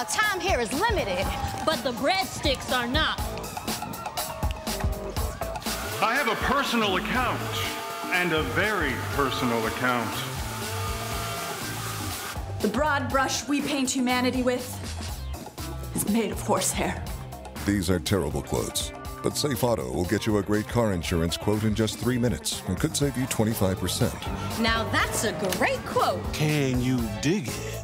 Now, time here is limited. But the breadsticks are not. I have a personal account, and a very personal account. The broad brush we paint humanity with is made of horsehair. These are terrible quotes, but Safe Auto will get you a great car insurance quote in just 3 minutes and could save you 25%. Now, that's a great quote. Can you dig it?